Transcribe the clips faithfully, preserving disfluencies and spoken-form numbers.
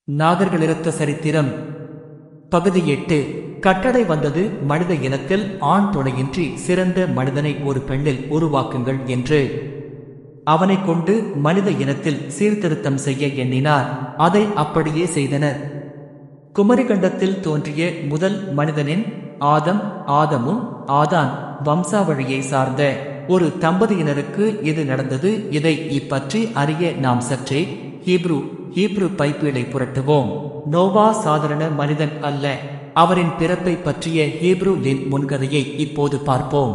நாகர்களிருத்த சரித்திரம் பகுதி எட்டு. கட்டளை வந்தது மனித இனத்தில் ஆண் துணையின்றி சிறந்த மனிதனை ஒரு பெண்ணில் உருவாக்குங்கள் என்று. அவனை கொண்டு மனித இனத்தில் சீர்திருத்தம் செய்ய எண்ணினார். அதை அப்படியே செய்தனர். குமரிகண்டத்தில் தோன்றிய முதல் மனிதனின் ஆதம் ஆதமும் ஆதான் வம்சாவழியை சார்ந்த ஒரு தம்பதியினருக்கு இது நடந்தது. இதை இப்பற்றி அறிய நாம் சற்றே ஹீப்ரு ஹீப்ரு பைபிளை புரட்டுவோம். நோவா சாதாரண மனிதன் அல்ல. அவரின் பிறப்பை பற்றிய ஹீப்ரு லின் முன்கதையை இப்போது பார்ப்போம்.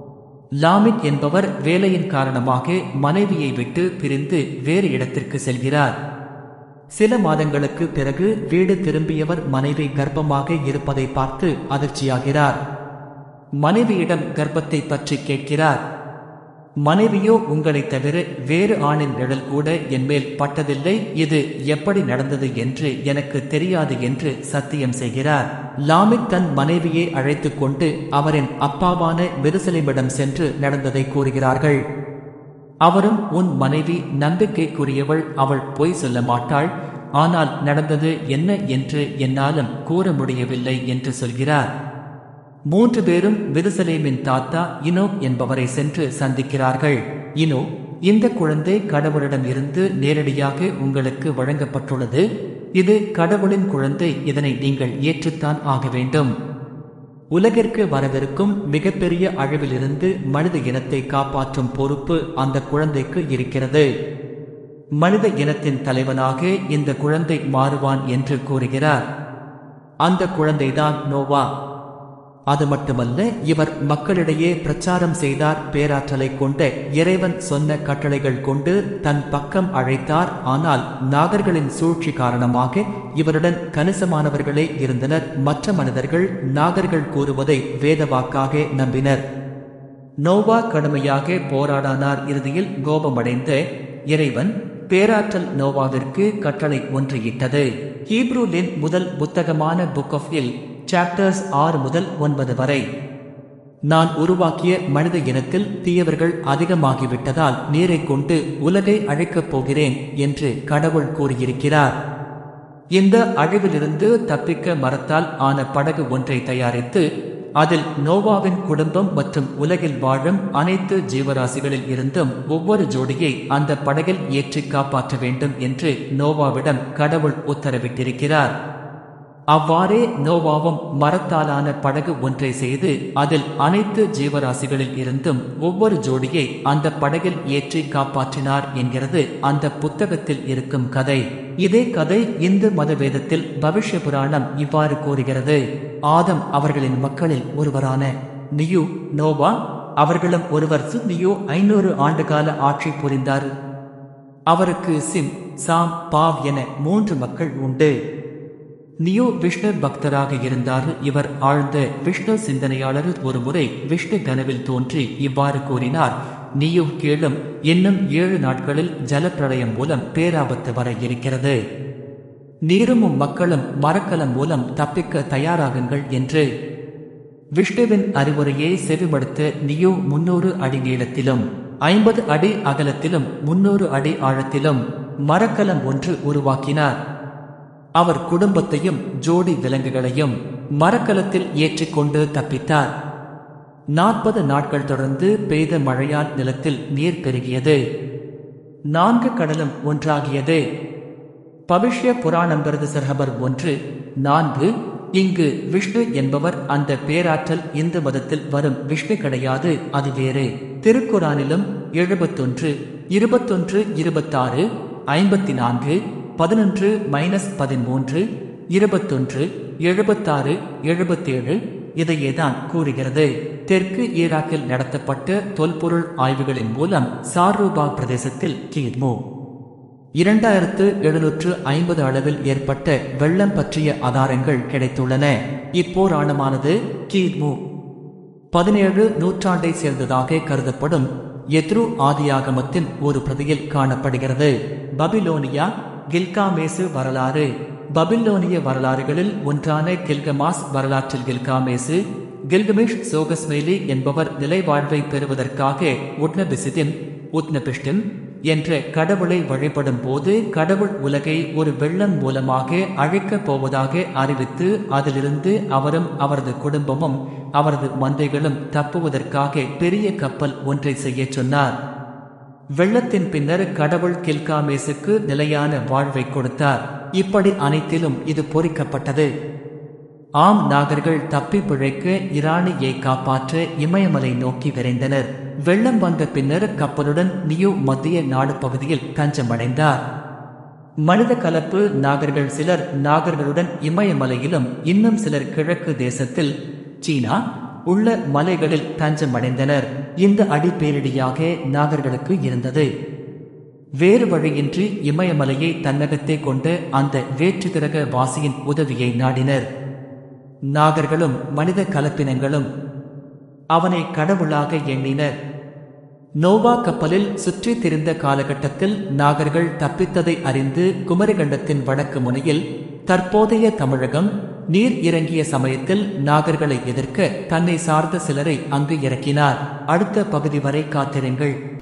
லாமிக் என்பவர் வேலையின் காரணமாக மனைவியை விட்டு பிரிந்து வேறு இடத்திற்கு செல்கிறார். சில மாதங்களுக்கு பிறகு வீடு திரும்பியவர் மனைவி கர்ப்பமாக இருப்பதை பார்த்து அதிர்ச்சியாகிறார். மனைவியிடம் கர்ப்பத்தை பற்றி கேட்கிறார். மனைவியோ, உங்களை தவிர வேறு ஆணின் நிழல் கூட என்மேல் பட்டதில்லை, இது எப்படி நடந்தது என்று எனக்கு தெரியாது என்று சத்தியம் செய்கிறார். லாமிக் தன் மனைவியை அழைத்து கொண்டு அவரின் அப்பாவான மெதுசலேமிடம் சென்று நடந்ததை கூறுகிறார்கள். அவரும், உன் மனைவி நம்பிக்கைக்குரியவள், அவள் பொய் சொல்ல மாட்டாள், ஆனால் நடந்தது என்ன என்று என்னாலும் கூற முடியவில்லை என்று சொல்கிறார். மூன்று பேரும் மெதுசலேமின் தாத்தா இனோக் என்பவரை சென்று சந்திக்கிறார்கள். இனோ, இந்த குழந்தை கடவுளிடம் இருந்து நேரடியாக உங்களுக்கு வழங்கப்பட்டுள்ளது. இது கடவுளின் குழந்தை, இதனை நீங்கள் ஏற்றுத்தான் ஆக வேண்டும். உலகிற்கு வரவிருக்கும் மிகப்பெரிய அழிவிலிருந்து மனித இனத்தை காப்பாற்றும் பொறுப்பு அந்த குழந்தைக்கு இருக்கிறது. மனித இனத்தின் தலைவனாக இந்த குழந்தை மாறுவான் என்று கூறுகிறார். அந்த குழந்தைதான் நோவா. அது மட்டுமல்ல, இவர் மக்களிடையே பிரச்சாரம் செய்தார். பேராற்றலை கொண்ட இறைவன் சொன்ன கட்டளைகள் கொண்டு தன் பக்கம் அழைத்தார். ஆனால் நாகர்களின் சூழ்ச்சி காரணமாக இவருடன் கணிசமானவர்களே இருந்தனர். மற்ற மனிதர்கள் நாகர்கள் கூறுவதை வேதவாக்காக நம்பினர். நோவா கடுமையாக போராடினார். இறுதியில் கோபமடைந்த இறைவன் பேராற்றல் நோவாவிற்கு கட்டளை ஒன்று இட்டது. ஹீப்ரு லின் முதல் புத்தகமான புக் ஆஃப் இல் சாப்டர்ஸ் ஆறு முதல் ஒன்பது வரை. நான் உருவாக்கிய மனித இனத்தில் தீயவர்கள் அதிகமாகிவிட்டதால் நீரை கொண்டு உலகை அழிக்கப் போகிறேன் என்று கடவுள் கூறியிருக்கிறார். இந்த அழிவிலிருந்து தப்பிக்க மரத்தால் ஆன படகு ஒன்றை தயாரித்து அதில் நோவாவின் குடும்பம் மற்றும் உலகில் வாழும் அனைத்து ஜீவராசிகளில் இருந்தும் ஒவ்வொரு ஜோடியை அந்த படகில் ஏற்றி காப்பாற்ற வேண்டும் என்று நோவாவிடம் கடவுள் உத்தரவிட்டிருக்கிறார். அவ்வாறே நோவாவும் மரத்தாலான படகு ஒன்றை செய்து அதில் அனைத்து ஜீவராசிகளில் இருந்தும் ஒவ்வொரு ஜோடியை அந்த படகில் ஏற்றி காப்பாற்றினார் என்கிறது அந்த புத்தகத்தில் இருக்கும் கதை. இதே கதை இந்து மத வேதத்தில் பவிஷ்ய புராணம் இவ்வாறு கூறுகிறது. ஆதம் அவர்களின் மக்களில் ஒருவரான நியூ நோவா அவர்களும் ஒருவர் சு நியூ ஐநூறு ஆண்டுகால ஆட்சி புரிந்தார். அவருக்கு சிம் சாம் பாவ் என மூன்று மக்கள் உண்டு. நியூ விஷ்ணு பக்தராக இருந்தார். இவர் ஆழ்ந்த விஷ்ணு சிந்தனையாளர். ஒரு முறை விஷ்ணு கனவில் தோன்றி இவ்வாறு கூறினார், நியூ கேளும், இன்னும் ஏழு நாட்களில் ஜலப்பிரளயம் மூலம் பேராபத்து வர இருக்கிறது. நீரும் மக்களும் மரக்கலம் மூலம் தப்பிக்க தயாராகுங்கள் என்று. விஷ்ணுவின் அறிவுரையை செவிமடுத்த நியூ முன்னூறு அடி நீளத்திலும் ஐம்பது அடி அகலத்திலும் முன்னூறு அடி ஆழத்திலும் மரக்கலம் ஒன்று உருவாக்கினார். அவர் குடும்பத்தையும் ஜோடி விலங்குகளையும் மரக்கலத்தில் ஏற்றிக்கொண்டு தப்பித்தார். நாற்பது நாட்கள் தொடர்ந்து பெய்த மழையால் நிலத்தில் நீர் பெருகியது. நான்கு கடலும் ஒன்றாகியது. பவிஷ்ய புராணங்கிறது சர்ஹபர் ஒன்று நான்கு. இங்கு விஷ்ணு என்பவர் அந்த பேராற்றல் இந்து மதத்தில் வரும் விஷ்ணு கிடையாது, அது வேறு. திருக்குரானிலும் எழுபத்தொன்று இருபத்தொன்று இருபத்தாறு ஐம்பத்தி நான்கு பதினொன்று மைனஸ் பதிமூன்று இருபத்தொன்று எழுபத்தாறு எழுபத்தேழு இதையேதான் கூறுகிறது. தெற்கு ஈராக்கில் நடத்தப்பட்ட தொல்பொருள் ஆய்வுகளின் மூலம் சாரூபா பிரதேசத்தில் கிமு இரண்டாயிரத்து எழுநூற்று ஐம்பது அளவில் ஏற்பட்ட வெள்ளம் பற்றிய ஆதாரங்கள் கிடைத்துள்ளன. இப்போராணமானது கிமு பதினேழு நூற்றாண்டை சேர்ந்ததாக கருதப்படும் எத்ரு ஆதியாகமத்தின் ஒரு பிரதியில் காணப்படுகிறது. பபிலோனியா கில்காமேசு வரலாறு. பபிலோனிய வரலாறுகளில் ஒன்றான கில்கமாஸ் வரலாற்றில் கில்காமேசு கில்கமிஷ் சோகஸ்மேலி என்பவர் நிலைவாழ்வை பெறுவதற்காக உட்னபிசிதிம் உத்னபிஷ்டிம் என்ற கடவுளை வழிபடும் போது கடவுள் உலகை ஒரு வெள்ளம் மூலமாக அழிக்கப் போவதாக அறிவித்து அதிலிருந்து அவரும் அவரது குடும்பமும் அவரது மந்தைகளும் தப்புவதற்காக பெரிய கப்பல் ஒன்றை செய்யச் சொன்னார். வெள்ளத்தின் பின்னர் கடவுள் கில்காமேசுக்கு நிலையான வாழ்வை கொடுத்தார். இப்படி அனைத்திலும் இது பொறிக்கப்பட்டது. ஆம், நாகர்கள் தப்பி பிழைக்க இராணியை காப்பாற்ற இமயமலை நோக்கி விரைந்தனர். வெள்ளம் வந்த பின்னர் கப்பலுடன் நியூ மத்திய நாடு பகுதியில் தஞ்சமடைந்தார். மனித கலப்பு நாகர்கள் சிலர் நாகர்களுடன் இமயமலையிலும் இன்னும் சிலர் கிழக்கு தேசத்தில் சீனா உள்ள மலைகளில் தஞ்சமடைந்தனர். இந்த அடிப்பேரிடியாக நாகர்களுக்கு இருந்தது. வேறு வழியின்றி இமயமலையை தன்னகத்தே கொண்டு அந்த வேற்றுகிரக வாசியின் உதவியை நாடினர். நாகர்களும் மனித கலப்பினங்களும் அவனை கடவுளாக எண்ணினர். நோவா கப்பலில் சுற்றி திரிந்த காலகட்டத்தில் நாகர்கள் தப்பித்ததை அறிந்து குமரிகண்டத்தின் வடக்கு முனையில் தற்போதைய தமிழகம் நீர் இறங்கிய சமயத்தில் நாகர்களை எதிர்க்க தன்னை சார்ந்த சிலரை அங்கு இறக்கினார். அடுத்த பகுதி வரை காத்திருங்கள்.